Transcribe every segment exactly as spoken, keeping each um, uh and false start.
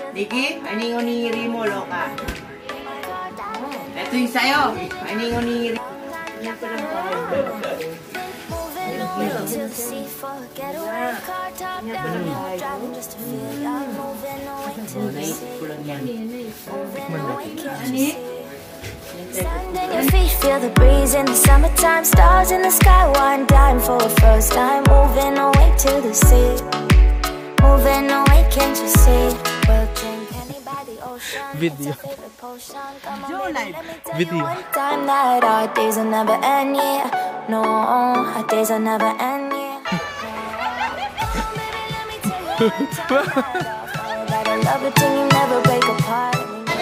Nikki, aning-oniri mo, loka. Ito yung sa'yo. Aning-oniri. Stand in your feet, feel the breeze in the summertime. Stars in the sky, one dime for a first time. Moving away to the sea, moving away, can't you see? We'll drink any by the ocean. Video. Video. One time that our days will never end, yeah. No, our days will never end, yeah. That I love it till you never break apart.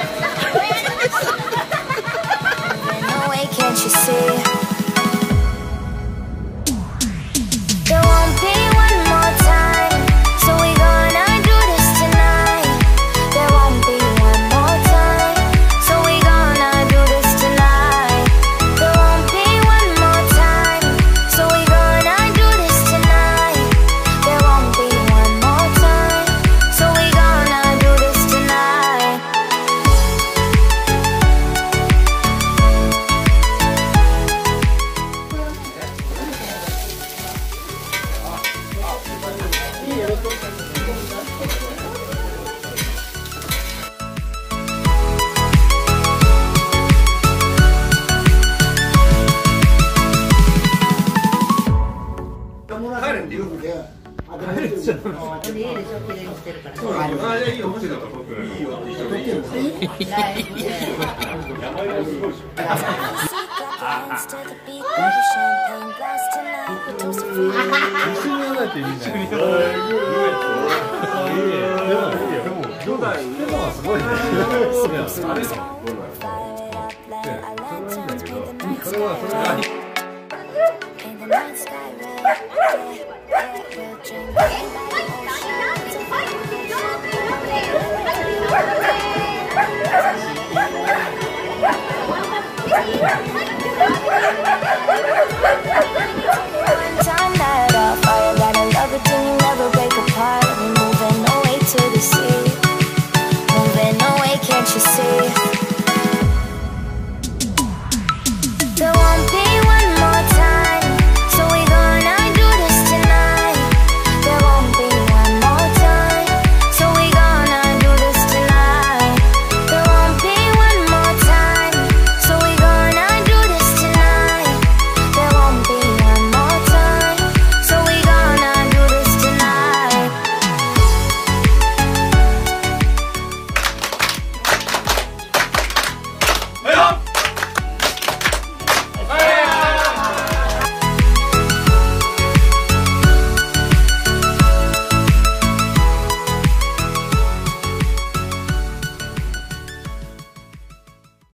Can't you see? There won't be one more time, so we gonna do this tonight. There won't be one more time, so we gonna do this tonight. There won't be one more time, so we gonna do this tonight. There won't be one more time, so we gonna do this tonight. Time that our fire, gotta love it till you never break apart. We're moving away to the sea.